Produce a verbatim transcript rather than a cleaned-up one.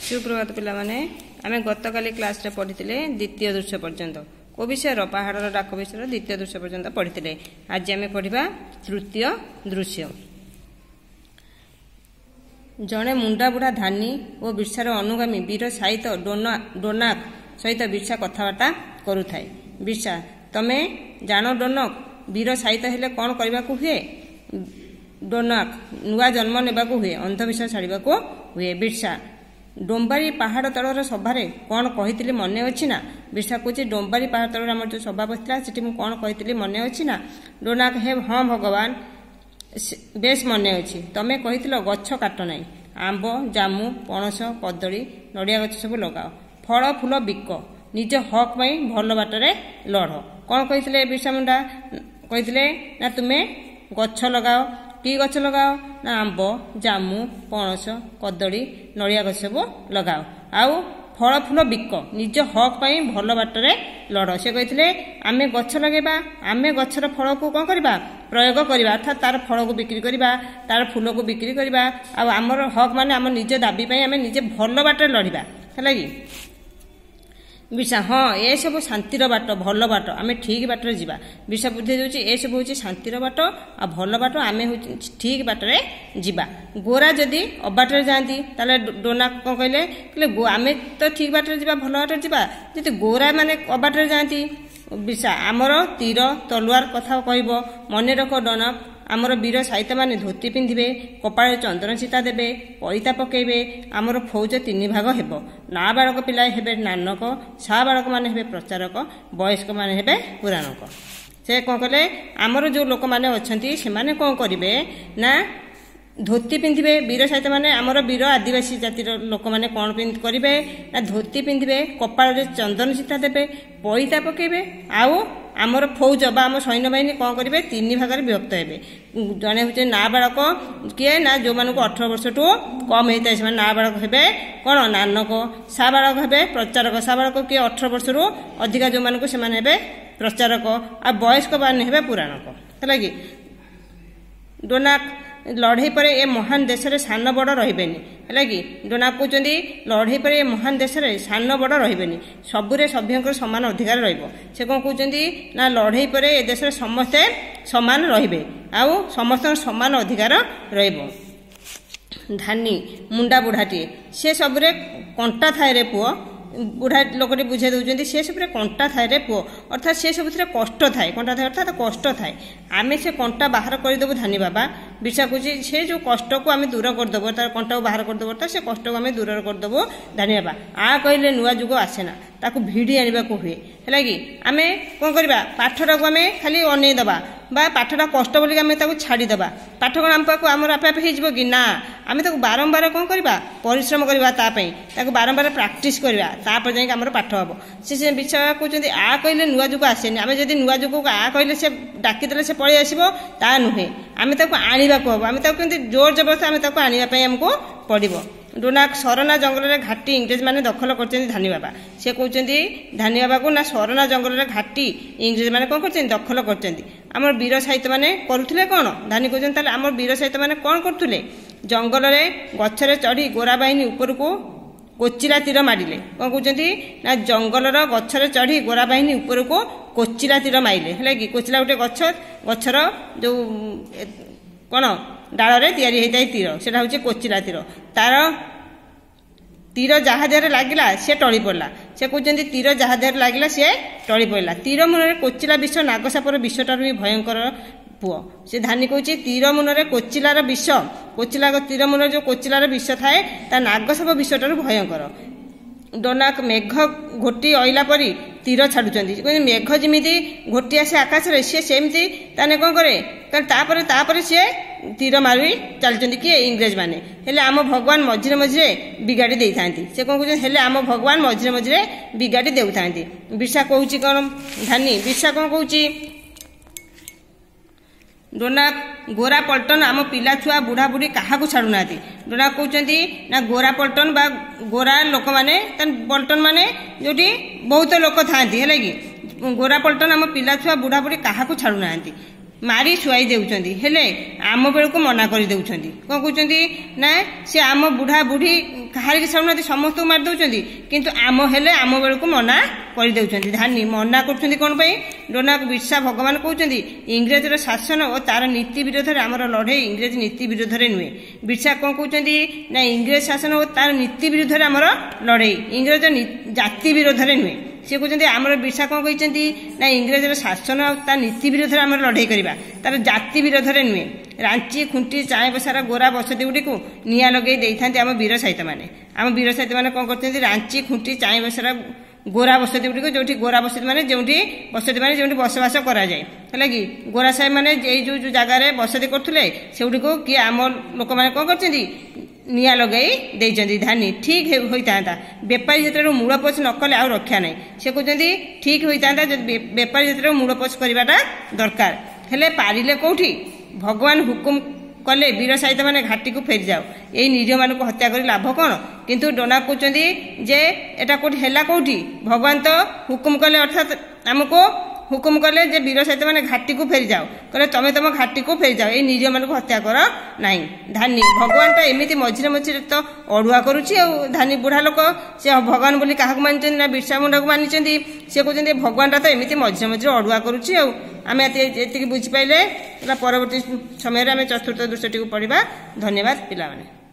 सुप्रभात पिला माने आमे गतकाली क्लास रे पढ़िथिले द्वितीय दृश्य पर्यंत को विषय पहाड़ डाक विषय द्वितीय दृश्य पर्यंत पढ़िथिले। आज आमे पढ़िबा तृतीय दृश्य। जड़े मुंडा बुढ़ा धानी और बिरसार अनुगामी वीर सहित डोना डोनाक सहित बिरसा कथबार्ता करुथाए। बिरसा तमे जान डोनक वीर सहित हेले कौन करने को हुए? डोनाक नुआ जन्म नेबा को हुए, अंधविश्वास छाड़वा को हुए। बिरसा डोंबारी पहाड़ तलर सभारे कौन कही मन अच्छी ना? बिरसा कहे डोंबारी पहाड़ तलर आम जो सभा बसला से कौन कही मन अच्छी ना? डोनाक हे हाँ भगवान बेस मन अच्छी। तमें कही गछ काट ना, आंब जामु पणस कदली नड़िया गछ सब लगाओ, फल फूल बिक, निज हक पाई भल बाटरे लड़। कौन कही बिरसा मुंडा? कही ना तुम्हें गछ लगाओ। कि गछ लगाओ ना? आंब जामु पणस कदली नड़िया गछ सब लगाओ, आउ फल फूल बिक, निज हक पाई भल बाटरे लड़। से कही आमे गछ लगेबा, आमे गछर फल को कौन करबा? प्रयोग करबा, अर्थात तार फल को बिक्री करबा, तार फूल को बिक्री करबा। आ आमर हक माने आम निज दाबी पाई आमे निजे भल बाटरे लड़िबा। हैला कि बिरसा हाँ ए सब शांतिर बाट भल बाट आम ठीक बाटर जीवा। बिरसा बुद्धि दूची ए सब हूँ शांतिर बाट आ भल बाट आम ठीक बाटरे जीवा। गोरा जदि अबाटर जाती ताले डोना कौन कहले कहले आम तो ठीक बाटरे जीवा भल बाटर जीवा। जदि गोरा माने अबाटर जाती बिरसा आमर तीर तलवार कथा कहब मन रख। डोनक आमर वीर साहित्य माने धोती पिंधिबे, कपाळ चंदन सीता देबे, पैता पकेबे। आमर फौज तीन भाग हेब, नाबालक पिला हेबे नानक, साबालक माने हेबे प्रचारक, वयस्क माने हेबे पुराणक। से कौन कले आमर जो लोक माने अछंती से माने कौन करिवे ना धोती पिंधिबे। वीर साहित्य माने आमर वीर आदिवासी जातिर लोक माने कौन करिवे ना धोती पिंधिबे, कपाळ चंदन सीता देबे, पैता पकेबे। आउ आमर फौज बा आम सैन्य बाहिनी कौन करेंगे? तीन भाग विभक्त हे। जड़े हूँ नाबालक किए ना जो मानक अठर वर्ष टू कम होता है से नाबालक हे कौन नानक, साबालक हे प्रचारक। साबालक किए अठर वर्ष रु अधिका जो मानक से प्रचारक, आ वयस्क मान हे पुराणक। है कि डोनाक लड़ई पर ए महान देश रे सान बड़ रहिबेनी। है कि डोनाक कहते लड़ई पर ए महान देश रे सान बड़ रहिबेनी, सबुरे सभ्यंकर समान अधिकार रहिबो। से कौन कहते ना लड़ई पर ए देश रे समस्ते समान रहिबे, आउ समस्त समान अधिकार रहिबो। धानी मुंडा बुढ़ाटी से सबुरे कंटा थाए रे पुओ, बुढ़ा लोकटी बुझे दौरान सी सब कंटा थाए रे पुओ, अर्थात सी सब कष्ट थाए। कंटा थाए अर्थात कष्ट थाए, आम से कंटा बाहर करदेबू धानी बाबा। बिरसा कहे से जो कष्ट को आम दूर करदेव, तार कंटा को बाहर करदेव, अर्थात से कष्ट को आम दूर करदेबू धानी बाबा। आ कहले नुआ जुग आसेना, ताकू भिड़ी आने को हुए। है कि आम कौन करवा पाठटा को आम खाली अनेईदबा बा पाठटा कष्ट बोलिक आम छाड़ीदबा, पाठ कौन आम पाक आम आपे आपे हो कि ना? आम ताको बारंबार कौन करवा परिश्रम करवा, ताकू बारंबार प्राक्टिस करवा, तापर जाए आम पाठ हम। से बिरसा कहते आ कहले नुआ जुग आसेनि, आम जब नुआ जुग को आ कहले से डाकिदेले से पलि आसो ता नुहे, आम ताको आनिबाकू हम। आम ताको केमती जोर जबरदस्त आम ताको आनिबा आमको पड़िबो। डोनाक सरना जंगल रे घाटी इंग्रेज माने दखल करछन्ती धानी बाबा। से कहते धानी बाबा को ना सरना जंगल रे घाटी इंग्रेज माने कौन करछन्ती दखल करछन्ती। आमर वीर साहित्य माने करुथुले कौन? धानी कहते ताले आमर वीर साहित्य माने कौन करथुले? जंगल रे गछरे चढ़ी गोरा बाहिनी ऊपर को कोचिला तीर मारिले। कौन कहते ना जंगल गछरे चढ़ी गोरा बाहिनी ऊपर को कोचिला तीर मारिले। है कि कोचिला गोटे गछ, गछर जो कौन डाल रे तैयारी होता है तीर, सेटा हूँ कोचिला तीर। तार तीर जहा देह लगिला सी टली पड़ा। से कहते तीर जहा देह लगिला सी टली पड़ा। तीर मुन कोचिला विष नागसापर विषठार भी भयंकर पुओ। से धानी कहे तीर मुन कोचिलार विष, कोचिला तीर मुन जो कोचिलार विष थाए ता नागसाप विषठार भयंकर। डोनाक मेघ घोटी अइला परी तीर छाड़ुचंती। मेघ जमीती घोटी आसे आकाश रे सी सेमती ताने कौन करे तापर तापर सी तीर मारी चलती किए इंग्रेज माने। हेले आम भगवान मझिरे मझिरे बिगाड़ी दे था। से कौन कहते हेले आम भगवान मझिरे मझिरे बिगाड़ी दे था। बिरसा कहूँ कौन धानी? बिरसा कौन कहूँ डोनाक गोरा पल्टन आम पिला छुआ बुढ़ा बुढ़ी क्या छाड़ू ना। डोनाक कहते ना गोरा पल्टन बा गोरा लोक माने पल्टन माने जो बहुत लोक था। है कि गोरा पल्टन आम पिला छुआ बुढ़ा बुढ़ी क्या छाड़ू ना। मारी शुआई देउछंदी हेले आम बेलू मना कर देउछंदी कौन कहते ना सी आम बुढ़ा बुढ़ी कहार छाड़ना समस्त मारी दौरान किंतु आम हेले आम बेलू मना कर देउछंदी धानी मना कर कौन डोनाक बिरसा भगवान कहते इंग्रेजर शासन और तार नीति विरोध में आमर लड़े इंग्रेज नीति विरोध में नुहे बिरसा कौन कहते ना इंग्रेज शासन और तार नीति विरोध में आमर लड़े इंग्रेज जाति विरोध में नुहे सी कहते आमर बिरसा कौन कहते ना इंग्रेजर शासन और तार नीति विरोध में आम लड़े करवा तार जाति विरोध में नुहे रांची खुंटी चाय बसार गोरा बसती गुड़ी को निआ लगे देते आम वीर साहित्य मैंने आम वीर साहित्य मैंने कौन करते रांची खुंटी चाय बसार गोरा बसती गुड़ी को जो गोरा बसती मैंने जो बसती मैंने जो बसवास कराए कि गोरा साहेब मैंने जो जो जगार बसती करुले से किए आम लोक मैंने कौन कर निआ लगे देती धानी ठीक होता बेपारी जो मूलपोच न कले आ रक्षा ना से कहते ठीक होता बेपारी जो मूलपोच करवाटा दरकार हेले पारिले कौटी भगवान हुकुम कले वीर साहित्य मैंने घाटी को फेरी जाओ यही निरीह मान हत्या कर लाभ कौन किंतु डोना कहते जे एटा कौटी है कौटी भगवान तो हुकुम कले अर्थात आमको हुकुम कले जे वीर साहित्य मैंने घाटी को फेरी जाओ कहले तुम तुम घाटी को फेरी जाओ ये निरीह मान हत्या कर नाई धानी भगवान टा एमती मझे मझे तो अड़ुआ करुच्ची धानी बुढ़ा लोक से भगवान बोली क्या मानी ना बिरसा मुंडा को मानी सी कहते भगवान टा तो एमती मझे मझे अड़ुआ करुच्ची आम ये बुझीपारे परवर्ती समय चतुर्थ दृश्यटी को पढ़ा धन्यवाद पिला।